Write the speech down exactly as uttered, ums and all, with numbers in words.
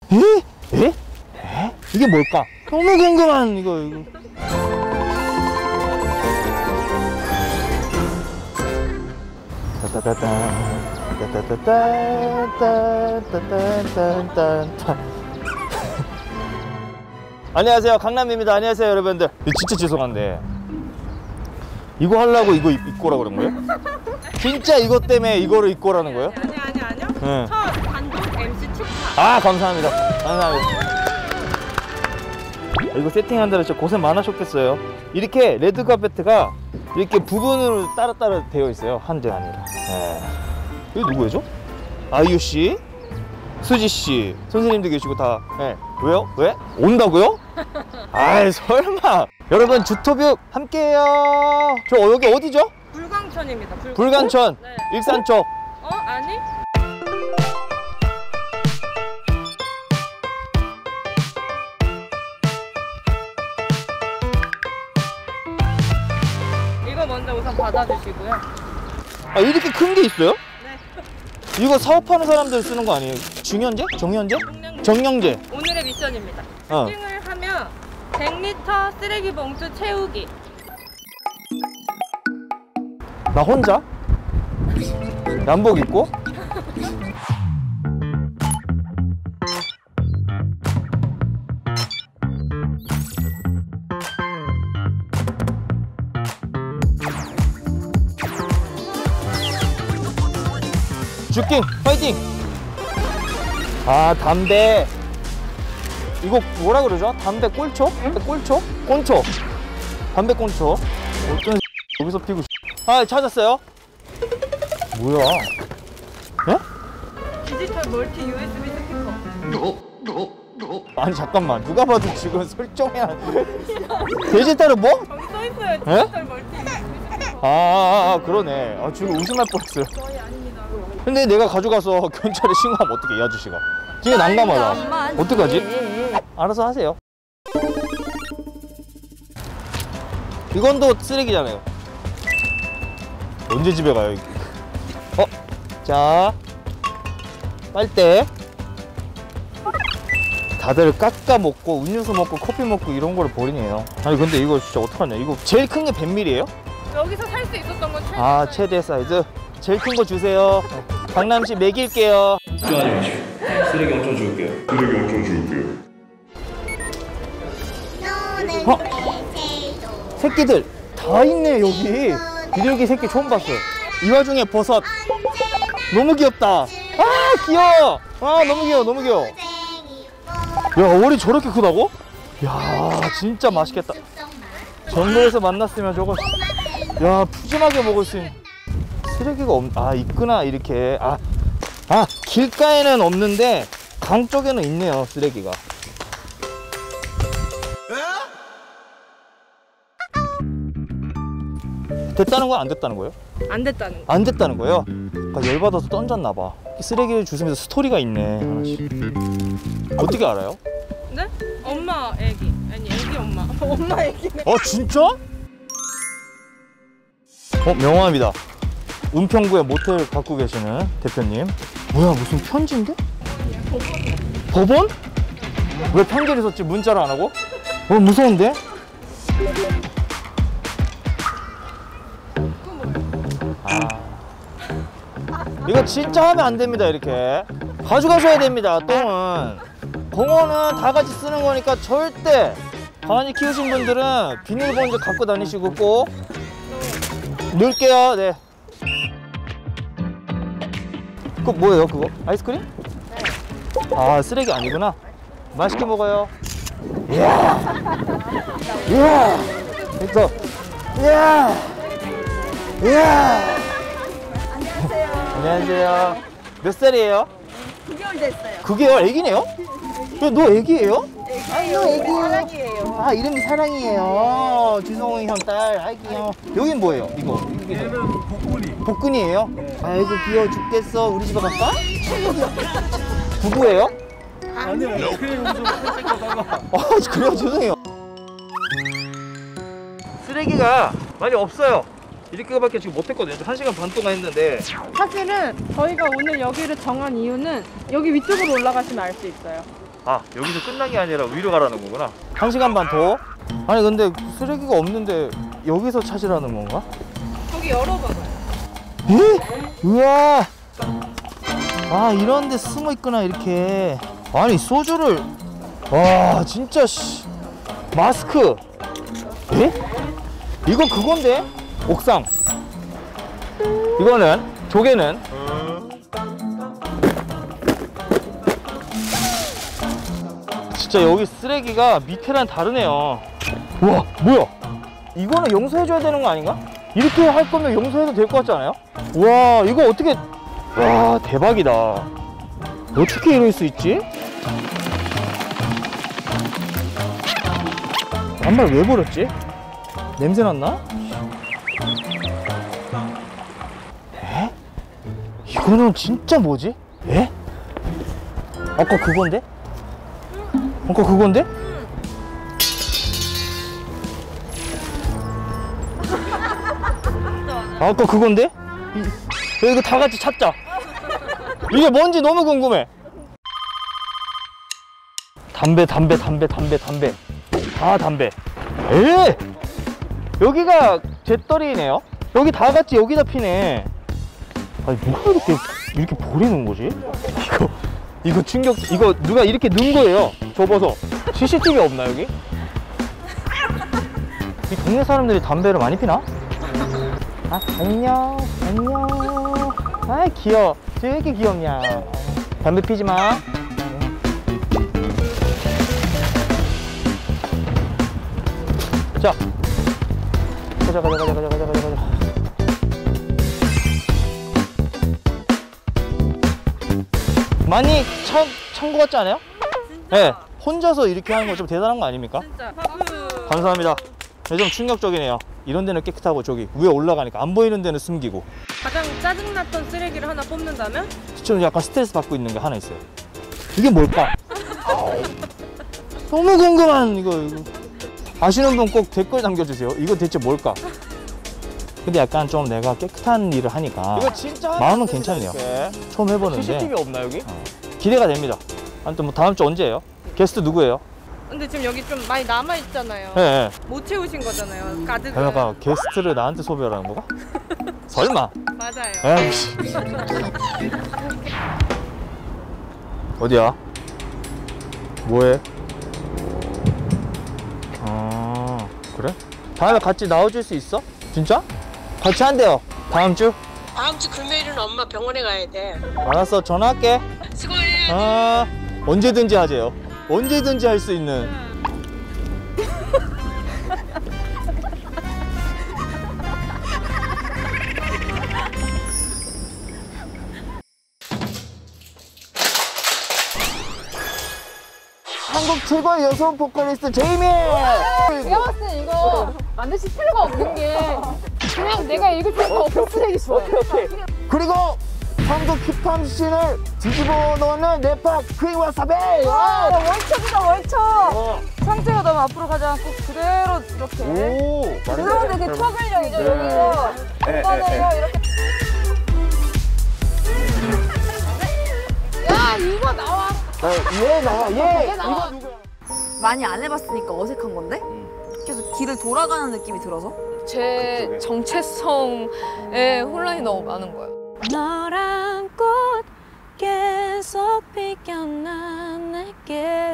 에? 에? 에? 이게 뭘까? 너무 궁금한 이거 이거. 안녕하세요, 강남입니다. 안녕하세요 여러분들. 진짜 죄송한데 이거 하려고 이거 입고 오라 그런 거예요? 진짜 이것 때문에 이거를 입고 오라는 거예요? 아니 아니 아니요. 네. 첫 단독 엠씨 축하. 아 감사합니다. 감사합니다. 이거 세팅하느라 진짜 고생 많으셨겠어요. 이렇게 레드카페트가 이렇게 부분으로 따로따로 되어 있어요. 한 대 아니라. 네. 이거 누구예요? 아이유씨, 수지씨, 선생님도 계시고 다. 네. 왜요? 왜? 온다고요? 아이 설마. 여러분 주토뷰 함께해요. 저 여기 어디죠? 불광천입니다. 불광천. 불광천. 네. 일산 쪽. 어? 아니? 이거 먼저 우선 받아주시고요. 아 이렇게 큰 게 있어요? 네. 이거 사업하는 사람들 쓰는 거 아니에요? 중형제? 정형제? 정량제. 정형제. 오늘의 미션입니다. 어. 세팅을 하면 백 리터 쓰레기 봉투 채우기. 나 혼자? 양복 입고? 주킹 파이팅! 아 담배 이거 뭐라 그러죠? 담배 꼴초? 꼴초? 꼰초 담배 꼰초 어떤 여기서 피고 아 찾았어요? 뭐야? 예? 디지털 멀티 유에스비 스피커. 아니 잠깐만 누가 봐도 지금 설정해야 디지털은 뭐? 저기 써있어요. 예? 디지털 멀티 유에스비 스피커. 아, 아, 아 그러네. 아, 지금 의심할 뻔했어요. 저희 아닙니다. 근데 내가 가져가서 경찰에 신고하면 어떡해 이 아저씨가. 되게 난감하다. 어떡하지? 알아서 하세요. 이건 또 쓰레기잖아요. 언제 집에 가요? 어? 자 빨대. 다들 깎아 먹고 음료수 먹고 커피 먹고 이런 거를 버리네요. 아니 근데 이거 진짜 어떡하냐. 이거 제일 큰 게 백 밀리리터예요? 여기서 살 수 있었던 건 최대. 아 최대 사이즈. 제일 큰 거 주세요. 강남시 먹일게요. 걱정하지 마시오. 쓰레기 엄청 줄게요. 쓰레기 엄청 줄게요. 어? 새끼들 다 있네 여기. 비둘기 새끼 처음 봤어요. 이 와중에 버섯. 너무 귀엽다. 아 귀여워. 아 너무 귀여워 너무 귀여워. 야 월이 저렇게 크다고? 야 진짜 맛있겠다. 정부에서 만났으면 저거 야 푸짐하게 먹을 수 있는. 쓰레기가 없.. 아 있구나 이렇게. 아, 아 길가에는 없는데 강 쪽에는 있네요 쓰레기가. 됐다는 거야 안 됐다는 거예요? 안 됐다는 거. 안 됐다는 거예요? 아, 열받아서 던졌나 봐. 쓰레기를 주우면서 스토리가 있네 하나씩. 어떻게 알아요? 네? 엄마 애기. 아니 애기 엄마. 엄마 애기네. 어 진짜? 어 명함이다. 은평구에 모텔 갖고 계시는 대표님. 뭐야 무슨 편지인데? 법원? 왜 편지를 썼지 문자를 안 하고? 어 무서운데? 아 이거 진짜 하면 안 됩니다. 이렇게 가져가셔야 됩니다. 똥은 공원은 다 같이 쓰는 거니까 절대 강아지 키우신 분들은 비닐봉지 갖고 다니시고 꼭 넣을게요. 네. 그거 뭐예요 그거? 아이스크림? 네. 아 쓰레기 아니구나. 맛있게 먹어요. 이야 이야 또 이야 이야 안녕하세요. 안녕하세요. 몇 살이에요? 구 개월 됐어요. 구 개월 애기네요? 야, 너 애기예요? 아니, 너 애기예요. 사랑이에요. 아 이름이 사랑이에요. 주성훈 형 딸. 아이 귀여워. 여긴 뭐예요? 이거 얘는 복근이. 복근이에요? 네. 아이고 귀여워 죽겠어. 우리 집에 갈까? 부부예요? 아니요. 그냥 좀 살짝 가다가. 아 그래요 죄송해요. 쓰레기가 많이 없어요. 이렇게밖에 지금 못했거든요. 한 시간 반 동안 했는데. 사실은 저희가 오늘 여기를 정한 이유는 여기 위쪽으로 올라가시면 알 수 있어요. 아 여기서 끝난 게 아니라 위로 가라는 거구나. 한 시간 반 더? 아니 근데 쓰레기가 없는데 여기서 찾으라는 건가? 저기 열어봐봐요. 에? 우와. 아 이런 데 숨어 있구나 이렇게. 아니 소주를 와 진짜 씨. 마스크 에? 이거 그건데? 옥상 이거는 조개는 진짜 여기 쓰레기가 밑에랑 다르네요. 우와 뭐야 이거는 용서해줘야 되는 거 아닌가? 이렇게 할 거면 용서해도 될 것 같지 않아요? 와 이거 어떻게 와 대박이다. 어떻게 이럴 수 있지? 양말 왜 버렸지? 냄새 났나? 에? 이거는 진짜 뭐지? 에? 아까 그건데? 아까 그건데? 아까 그건데? 이, 이거 다 같이 찾자. 이게 뭔지 너무 궁금해. 담배 담배 담배 담배 담배 다 담배. 에 여기가 잿더리네요. 여기 다 같이 여기다 피네. 아니 누가 이렇게 이렇게 버리는 거지? 이거 이거 충격. 이거 누가 이렇게 넣은 거예요. 접어서. 씨씨티비 없나 여기? 이 동네 사람들이 담배를 많이 피나? 아 안녕 안녕. 아 귀여워. 왜 이렇게 귀엽냐. 담배 피지 마. 자, 가자, 가자, 가자, 가자, 가자, 가자, 가자. 많이 찬, 찬 거 같지 않아요? 진짜. 네. 혼자서 이렇게 하는 거 좀 대단한 거 아닙니까? 진짜. 박수. 감사합니다. 네, 좀 충격적이네요. 이런 데는 깨끗하고 저기 위에 올라가니까 안 보이는 데는 숨기고. 가장 짜증났던 쓰레기를 하나 뽑는다면? 좀 약간 스트레스 받고 있는 게 하나 있어요. 이게 뭘까? 너무 궁금한 이거, 이거. 아시는 분 꼭 댓글 남겨주세요. 이거 대체 뭘까? 근데 약간 좀 내가 깨끗한 일을 하니까 이거 진짜 마음은 괜찮네요. 처음 해보는데 씨씨티비 없나 여기? 어, 기대가 됩니다. 아무튼 뭐 다음 주 언제예요? 게스트 누구예요? 근데 지금 여기 좀 많이 남아있잖아요. 예, 네, 못 채우신 거잖아요. 가득. 그러니까 게스트를 나한테 소개하라는 거가? 설마? 맞아요. 에이씨. 어디야? 뭐해? 아 그래? 다음에 같이 나와줄 수 있어? 진짜? 같이 한대요. 다음 주? 다음 주 금요일은 엄마 병원에 가야 돼. 알았어 전화할게. 수고해. 아 언제든지 하재요. 언제든지 할 수 있는. 한국 최고의 여성 보컬리스트 제이미! 내가 봤을 때 이거 만드실 필요가 없는 게 그냥 내가 읽을 필요가 없는 쓰레기 좋아. 그리고 한국 힙합 씬을 뒤집어 놓는 래퍼 퀸 와사비! 와, 월척이다 월척. 어. 상태가 너무 앞으로 가지 않고 그대로 이렇게. 오! 그런데 그 턱을요 이제 여기서 공간을요 이렇게. 야 이거 나와. 얘 나와 얘! 얘 나와. 이거 누구야? 많이 안 해봤으니까 어색한 건데? 계속 길을 돌아가는 느낌이 들어서? 제 정체성에 혼란이 너무 많은 거예요. 너란 꽃 계속 피겨나 내게